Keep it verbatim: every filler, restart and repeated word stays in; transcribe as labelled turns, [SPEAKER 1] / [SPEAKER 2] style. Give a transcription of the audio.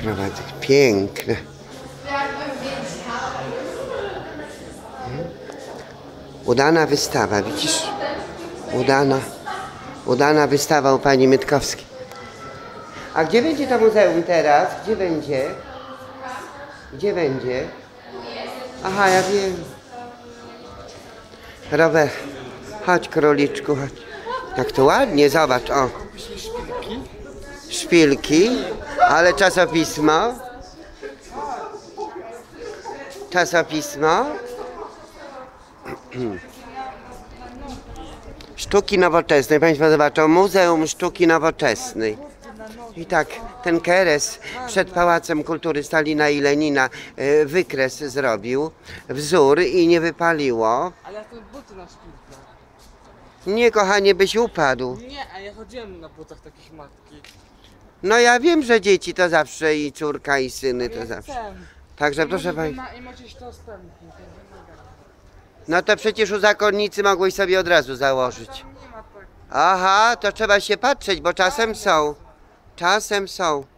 [SPEAKER 1] krawaty piękne. Udana wystawa, widzisz? Udana, udana wystawa u pani Mytkowskiej. A gdzie będzie to muzeum teraz? Gdzie będzie? Gdzie będzie? Aha, ja wiem. Robert, chodź króliczku, chodź. Jak to ładnie, zobacz, o. Szpilki, ale czasopismo. Czasopismo. Sztuki nowoczesnej. Państwo zobaczą, Muzeum Sztuki Nowoczesnej. I tak, ten keres przed Pałacem Kultury Stalina i Lenina y, wykres zrobił, wzór i nie wypaliło.
[SPEAKER 2] Ale ja to buty na szpilkę.
[SPEAKER 1] Nie, kochanie, byś upadł.
[SPEAKER 2] Nie, a ja chodziłem na butach takich matki.
[SPEAKER 1] No ja wiem, że dzieci to zawsze i córka i syny to
[SPEAKER 2] Ja
[SPEAKER 1] zawsze.
[SPEAKER 2] chcę.
[SPEAKER 1] Także
[SPEAKER 2] I
[SPEAKER 1] proszę
[SPEAKER 2] może
[SPEAKER 1] pani.
[SPEAKER 2] na- I macie to stępki.
[SPEAKER 1] No to przecież u zakonnicy mogłeś sobie od razu założyć.
[SPEAKER 2] Nie ma tak.
[SPEAKER 1] Aha, to trzeba się patrzeć, bo czasem są. Czasem są.